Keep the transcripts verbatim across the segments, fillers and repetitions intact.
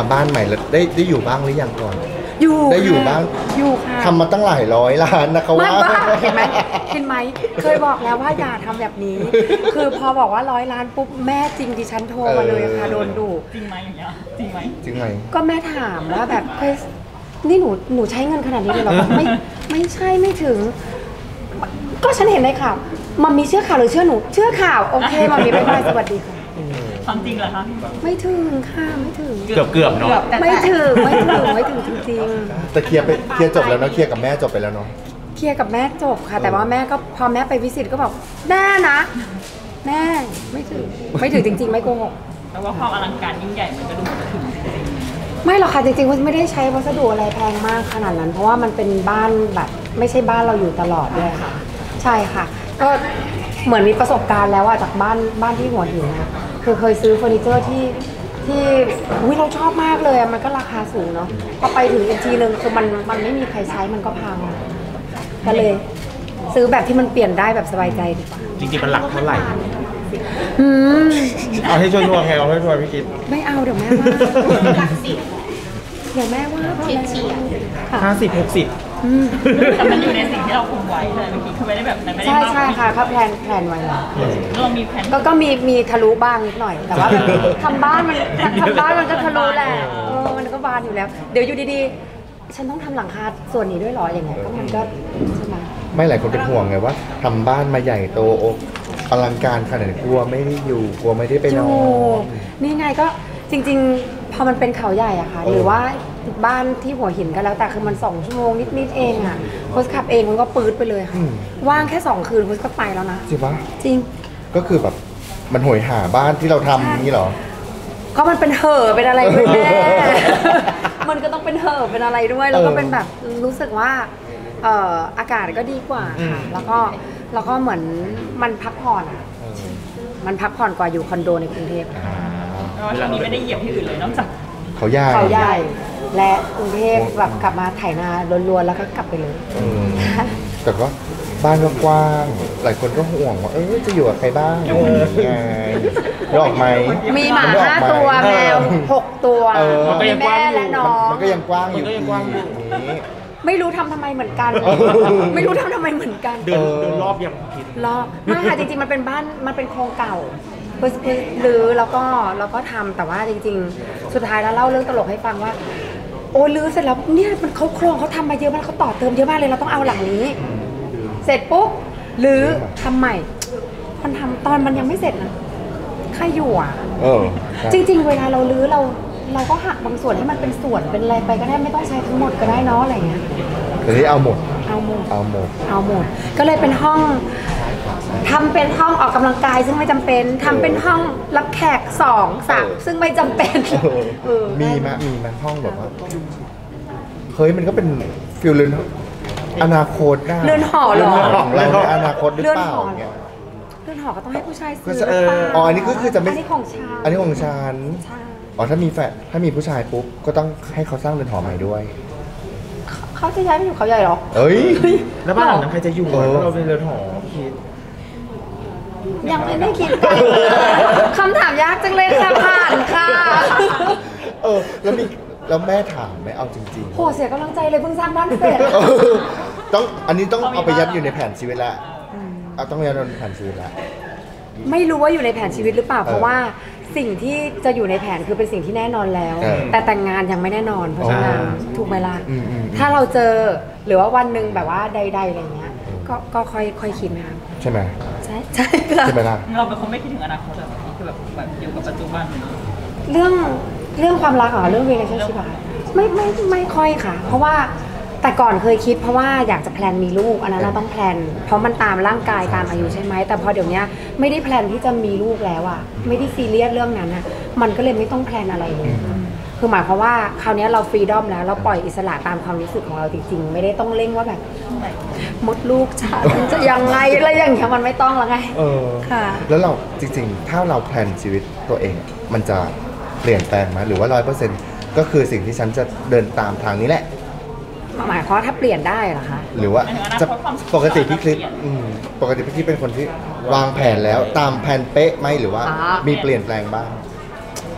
าบ้านใหม่แล้วได้ได้อยู่บ้างหรือยังก่อนอยู่ได้อยู่บ้างอยู่ค่ะทำมาตั้งหลายร้อยล้านนะเขาว่าเห็นไหมเห็นไหมเคยบอกแล้วว่าอย่าทำแบบนี้คือพอบอกว่าร้อยล้านปุ๊บแม่จริงดิฉันโทรมาเลยค่ะโดนดุจริงไหมอย่างเงี้ยจริงไหมจริงไหมก็แม่ถามว่าแบบเคยนี่หนูหนูใช้เงินขนาดนี้เลยหรอไม่ไม่ใช่ไม่ถึงก็ฉันเห็นในข่าวมัมมี่เชื่อข่าวหรือเชื่อหนูเชื่อข่าวโอเคมัมมี่บ๊ายบายสวัสดีค่ะความจริงเหรอคะไม่ถึงค่ะไม่ถึงเกือบเกือบเนาะไม่ถึงไม่ถึงไม่ถึงจริงๆแต่เคลียร์ไปเคลียร์จบแล้วเนาะเคลียร์กับแม่จบไปแล้วเนาะเคลียร์กับแม่จบค่ะแต่ว่าแม่ก็พอแม่ไปวิสิตก็บอกแม่นะแม่ไม่ถึงไม่ถึงจริงๆไม่โกหกแต่ว่าความอลังการยิ่งใหญ่มันก็ดูจะถึงไม่หรอกค่ะจริงๆว่าไม่ได้ใช้วัสดุอะไรแพงมากขนาดนั้นเพราะว่ามันเป็นบ้านแบบไม่ใช่บ้านเราอยู่ตลอดด้วยค่ะใช่ค่ะก็เหมือนมีประสบการณ์แล้วอะจากบ้านบ้านที่หัวหินนะคือเคยซื้อเฟอร์นิเจอร์ที่ที่วิเราชอบมากเลยมันก็ราคาสูงเนาะพอไปถึงอีกทีนึงคือมันมันไม่มีใครใช้มันก็พังก็เลยซื้อแบบที่มันเปลี่ยนได้แบบสบายใจดีกว่าจริงๆมันหลักเท่าไหร่อืมเอาให้ช่วยทวงไงเอาให้ช่วยพี่คิดไม่เอาเดี๋ยวแม่ว่าหลักสิบเดี๋ยวแม่ว่าเฉียดเฉียดห้าสิบหกสิบแต่มันอยู่ในสิ่งที่เราคุมไว้เลยเมื่อกี้คือไม่ได้แบบไม่ได้ใช่ใช่ค่ะเขาแพลนแพลนไว้แล้วเรามีแผนก็ก็มีมีทะลุบ้างนิดหน่อยแต่ว่าทำบ้านมันทำบ้านมันก็ทะลุแหละเออมันก็บานอยู่แล้วเดี๋ยวอยู่ดีๆฉันต้องทำหลังคาส่วนนี้ด้วยหรออย่างเงี้ยก็มันก็ใช่ไหมไม่หลายคนเป็นห่วงไงว่าทำบ้านมาใหญ่โตอลังการขนาดกลัวไม่ได้อยู่กลัวไม่ได้ไปนอนนี่ไงก็จริงๆพอมันเป็นเขาใหญ่อะค่ะหรือว่าบ้านที่หัวหินก็แล้วแต่คือมันสองชั่วโมงนิดๆเองอะโพสขับเองมันก็ปื๊ดไปเลยค่ะว่างแค่สองคืนโพสก็ไปแล้วนะจริงปะจริงก็คือแบบมันหวยหาบ้านที่เราทำนี่หรอก็มันเป็นเห่อเป็นอะไรด้วยแม่มันก็ต้องเป็นเห่อเป็นอะไรด้วยแล้วก็เป็นแบบรู้สึกว่าเอ่ออากาศก็ดีกว่าค่ะแล้วก็แล้วก็เหมือนมันพักผ่อนมันพักผ่อนกว่าอยู่คอนโดในกรุงเทพแล้วช่วงนี้ไม่ได้เหยียบที่อื่นเลยนอกจากเขาใหญ่เขาใหญ่และกรุงเทพแบบกลับมาไถนาล้วนๆแล้วก็กลับไปเลยแต่ก็บ้านก็กว้างหลายคนก็ห่วงว่าเออจะอยู่กับใครบ้างไงรออกไหมมีหมาห้าตัวแมวหกตัวมีแม่และน้องมันก็ยังกว้างอยู่ไม่รู้ทำทำไมเหมือนกันไม่รู้ทำทำไมเหมือนกันเดินเดินรอบยังคิดรอบไม่ค่ะจริงๆมันเป็นบ้านมันเป็นโครงเก่าหรือแล้วก็แล้วก็ทำแต่ว่าจริงๆสุดท้ายแล้วเล่าเรื่องตลกให้ฟังว่าโอ้รื้อเสร็จแล้วเนี่ยมันเขาโครงเขาทำมาเยอะมากเขาต่อเติมเยอะมากเลยเราต้องเอาหลังนี้เสร็จปุ๊บหรือทำใหม่มันทำตอนมันยังไม่เสร็จนะใครอยู่อ่ะจริงๆเวลาเรารื้อเราเราก็หักบางส่วนให้มันเป็นส่วนเป็นอะไรไปก็ได้ไม่ต้องใช้ทั้งหมดก็ได้เนาะอะไรเงี้ยแต่ที่เอาหมดเอาหมดเอาหมดเอาหมดก็เลยเป็นห้องทำเป็นห้องออกกำลังกายซึ่งไม่จำเป็นทำเป็นห้องรับแขกสองสามซึ่งไม่จำเป็นมีมะมีมะห้องแบบว่าเฮ้ยมันก็เป็นฟิลเลนอนาคตเรือนหอหรอเรือนหออนาคตหรือเปล่าเนี่ยเรือนหอก็ต้องให้ผู้ชายซื้ออ๋ออันนี้ก็คือจะไม่อันนี้ของฉันอันนี้ของฉันอ๋อถ้ามีแฟนถ้ามีผู้ชายปุ๊บก็ต้องให้เขาสร้างเรือนหอใหม่ด้วยเขาจะย้ายไปอยู่เขาใหญ่หรอเอ้ยแล้วบ้านหลังนั้นใครจะอยู่เราเป็นเรือนหอคิดยังไม่ได้คิดกันคำถามยากจังเลยค่ะผ่านค่ะเออแล้วมีแล้วแม่ถามไหมเอาจริงๆโหเสียกำลังใจเลยเพิ่งสร้างบ้านเสร็จต้องอันนี้ต้องเอาไปยัดอยู่ในแผนชีวิตละเอาต้องยัดในแผนชีวิตละไม่รู้ว่าอยู่ในแผนชีวิตหรือเปล่าเพราะว่าสิ่งที่จะอยู่ในแผนคือเป็นสิ่งที่แน่นอนแล้วแต่แต่งงานยังไม่แน่นอนเพราะฉะนั้นถูกไหมล่ะถ้าเราเจอหรือว่าวันหนึ่งแบบว่าใดๆอะไรเงี้ยก็ก็ค่อยค่อยคิดนะครับใช่ไหมใช่ใช่ใช่ไหมล่ะเราเป็นคนไม่คิดถึงอนาคตแบบนี้คือแบบแบบอยู่กับปัจจุบันเรื่องเรื่องความรักเหรอเรื่อง relationship ไม่ไม่ไม่ค่อยค่ะเพราะว่าแต่ก่อนเคยคิดเพราะว่าอยากจะแพลนมีลูกอันนั้นเราต้องแพลนเพราะมันตามร่างกายตามอายุใช่ไหมแต่พอเดี๋ยวนี้ไม่ได้แพลนที่จะมีลูกแล้วอ่ะไม่ได้ซีเรียสเรื่องนั้นอ่ะมันก็เลยไม่ต้องแพลนอะไรเลยคือหมายความว่าคราวนี้เราฟรีดอมแล้วเราปล่อยอิสระตามความรู้สึกของเราจริงๆไม่ได้ต้องเร่งว่าแบบมดลูกฉันจะยังไงอะไรอย่างเงี้ยมันไม่ต้องแล้วไงเออค่ะแล้วเราจริงๆถ้าเราแพลนชีวิตตัวเองมันจะเปลี่ยนแปลงไหมหรือว่าร้อยเปอร์เซ็นต์ก็คือสิ่งที่ฉันจะเดินตามทางนี้แหละหมายความว่าถ้าเปลี่ยนได้เหรอคะหรือว่าจะปกติพี่คลิปปกติพี่คลิปเป็นคนที่วางแผนแล้วตามแผนเป๊ะไหมหรือว่ามีเปลี่ยนแปลงบ้าง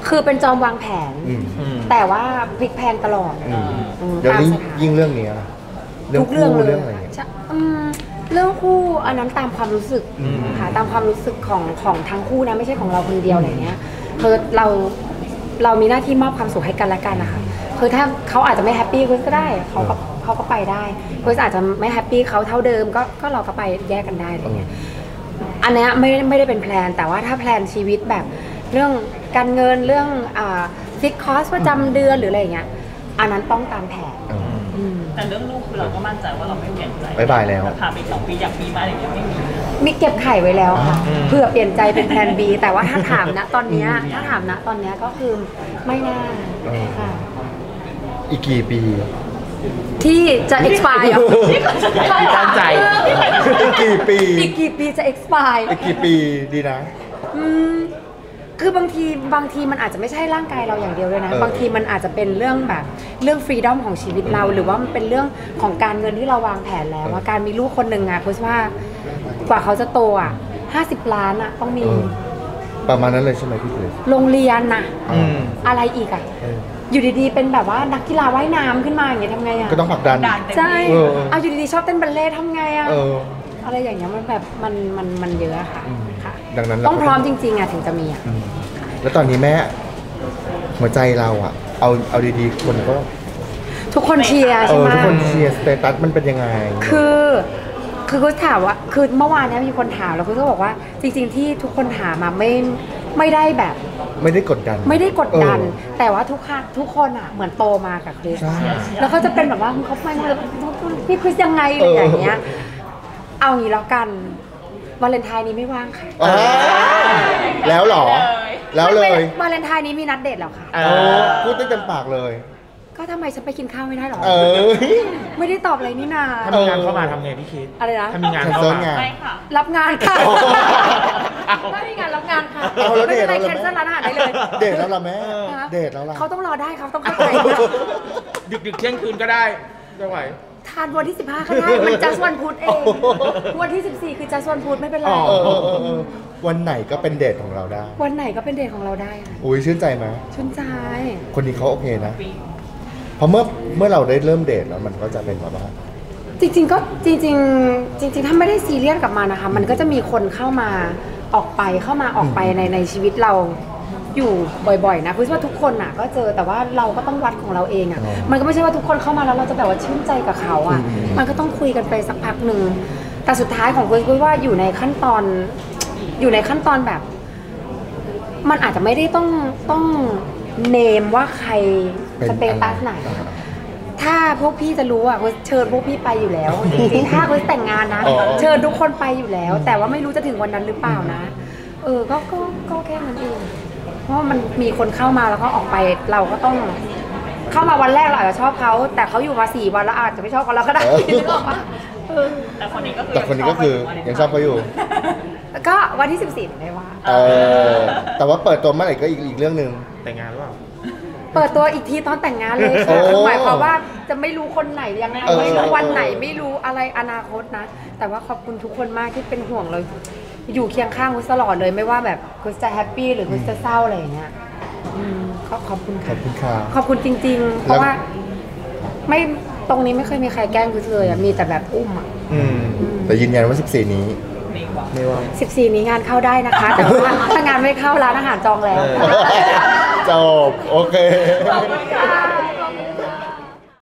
คือเป็นจอมวางแผนอืมอืมแต่ว่าพลิกแพลงตลอดอืมอืมเดี๋ยวตามนี้สถานยิ่งเรื่องนี้อะทุกเรื่องคู่เลยเรื่องอะไรเงี้ยใช่อืมเรื่องคู่อันนั้นตามความรู้สึกอืมค่ะตามความรู้สึกของของทั้งคู่นะไม่ใช่ของเราคนเดียวอะไรเงี้ยคือเราเรามีหน้าที่มอบความสุขให้กันและกันนะคะคือถ้าเขาอาจจะไม่แฮปปี้คุณก็ได้เขาก็เขาก็ไปได้คุณอาจจะไม่แฮปปี้เขาเท่าเดิมก็ก็เราก็ไปแยกกันได้อะไรเงี้ยอันเนี้ยไม่ไม่ได้เป็นแพลนแต่ว่าถ้าแพลนชีวิตแบบเรื่องการเงินเรื่องอ่าฟิกคอสประจำเดือนหรืออะไรเงี้ยอันนั้นต้องตามแผนอืมอืมแต่เรื่องลูกคือเราก็มั่นใจว่าเราไม่เปลี่ยนใจบ๊ายบายแล้วผ่านไปสองปีอยากมีมาอะไรอย่างเงี้ยไม่มีมีเก็บไข่ไว้แล้วค่ะอืมเพื่อเปลี่ยนใจเป็นแพลน B แต่ว่าถ้าถามนะตอนเนี้ยถ้าถามนะตอนเนี้ยก็คือไม่น่าเออค่ะอีกกี่ปีที่จะ expire เหรอตั้งใจอีกกี่ปีอีกกี่ปีจะ expire อีกกี่ปีดีนะอืมคือบางทีบางทีมันอาจจะไม่ใช่ร่างกายเราอย่างเดียวด้วยนะเออบางทีมันอาจจะเป็นเรื่องแบบเรื่องฟรีดอมของชีวิตเรา หรือว่ามันเป็นเรื่องของการเงินที่เราวางแผนแล้วว่าการมีลูกคนหนึ่งอะคุณว่ากว่าเขาจะโตอะห้าสิบล้านอะต้องมีเออ ประมาณนั้นเลยใช่ไหมพี่เคยโรงเรียนน่ะอืมอะไรอีกอะเอออยู่ดีๆ เป็นแบบว่านักกีฬาว่ายน้ำขึ้นมาอย่างเงี้ยทำไงอะก็ต้องผลักดันดันเต็มใช่ที่เออเอาอยู่ดีๆ ชอบเต้นบัลเล่ต์ทำไงอะเอออะไรอย่างเงี้ยมันแบบมันมันมันเยอะอะค่ะอืมค่ะดังนั้นเราต้องก็พร้อมจริงๆอะถึงจะมีอะอืมแล้วตอนนี้แม่ หัวใจเราอะเอาเอาดีๆคนก็ทุกคนเชียร์เอใช่อไหมทุกคนเชียร์สเตตัสมันเป็นยังไงคือคือคุณถามว่าคือเมื่อวานเนี้ยมีคนถามแล้วคุณก็บอกว่าจริง ๆ ที่ทุกคนถามมาไม่ไม่ได้แบบไม่ได้กดดันไม่ได้กดดันเออแต่ว่าทุกคนทุกคนอะเหมือนโตมากับคริสใช่แล้วก็จะเป็นแบบว่าเขาไม่มาพี่คริสยังไงอะไรอย่างเงี้ย เอางี้แล้วกันวาเลนไทน์นี้ไม่ว่างค่ะอ่าแล้วเหรอ แล้วเลยวาเลนไทน์นี้มีนัดเดทแล้วค่ะเอโอ้อพูดได้เต็มปากเลยก็ทำไมฉันไปกินข้าวไม่ได้หรอเออไม่ได้ตอบอะไรนี่นาถ้ามีงานเข้ามาทำไงพี่คิดอะไรนะถ้ามีงานแคนเข้าเซิลมางานไม่ค่ะรับงานค่ะเอาไม่มีงานรับงานค่ะเอาแล้วไม่เป็นไรเดทแคแล้วนเหรอเซิลร้านอาหารได้เลยเดทแล้วล่ะแม่ฮะเดทแล้วล่ะเขาต้องรอได้เขาต้องเข้าใจนะดึกดึกๆเที่ยงคืนก็ได้จะไหวทานวันที่สิบห้าก็ได้ มันจัสวันพุธเอง วันที่สิบสี่คือจัสวันพุธไม่เป็นไรอ๋อเออเออเออเออวันไหนก็เป็นเดทของเราได้วันไหนก็เป็นเดทของเราได้ค่ะอุ้ยชื่นใจไหมชื่นใจคนนี้เขาโอเคนะ เพราะเมื่อเมื่อเราได้เริ่มเดทแล้วมันก็จะเป็นแบบว่าจริงๆก็จริงๆ จริง ๆ ถ้าไม่ได้ซีเรียสกับมันนะคะ มันก็จะมีคนเข้ามาออกไปเข้ามาออกไปในในชีวิตเราอยู่บ่อยๆนะคือว่าทุกคนอ่ะก็เจอแต่ว่าเราก็ต้องวัดของเราเองอ่ะอ๋อมันก็ไม่ใช่ว่าทุกคนเข้ามาแล้วเราจะแบบว่าชื่นใจกับเขาอ่ะอืมมันก็ต้องคุยกันไปสักพักหนึ่งแต่สุดท้ายของคุยคุยว่าอยู่ในขั้นตอนอยู่ในขั้นตอนแบบ มันอาจจะไม่ได้ต้องต้องเนมว่าใครเป็นสเตตัสไหนอ่าถ้าพวกพี่จะรู้อ่ะเชิญพวกพี่ไปอยู่แล้ว จริงๆถ้าเขาแต่งงานนะอ๋อเชิญทุกคนไปอยู่แล้ว แต่ว่าไม่รู้จะถึงวันนั้นหรือเปล่านะ เออก็ก็ก็แค่นั้นเองเพราะว่ามันมีคนเข้ามาแล้วก็ออกไปเราก็ต้อง เข้ามาวันแรกเราอาจจะชอบเขาแต่เขาอยู่มาสี่วันแล้วอาจจะไม่ชอบเขาแล้วก็ได้เออนึกออกปะเออแต่คนนี้ก็คือแต่คนนี้ก็คือยังชอบเขาอยู่แล้วก็วันที่สิบสี่ไม่ว่าเออ แต่ว่าเปิดตัวเมื่อไหร่ก็อีกอีกเรื่องหนึ่งแต่งงานหรือเปล่าเปิดตัวอีกทีตอนแต่งงานเลยค่ะโอ้คือหมายความว่าจะไม่รู้คนไหนยังไงเออไม่รู้วันไหนไม่รู้อะไรอนาคตนะ แต่ว่าขอบคุณทุกคนมากที่เป็นห่วงเลย อยู่เคียงข้างคุณตลอดเลยไม่ว่าแบบคุณจะแฮปปี้หรือคุณจะเศร้าอะไรอย่างเงี้ยอืมขอบขอบคุณขอค่ะบคุณค่ะขอบคุณจริง ๆ เพราะว่า ไม่ตรงนี้ไม่เคยมีใครแกล้งคุณเลยอะมีแต่แบบอุ้มอะอืม แต่ยืนยันว่าสิบสี่นี้มีกว่าไม่ว่าสิบสี่นี้งานเข้าได้นะคะ แต่ว่าถ้างานไม่เข้าร้านอาหารจองแล้วจบ โอเคขอบคุณค่ะ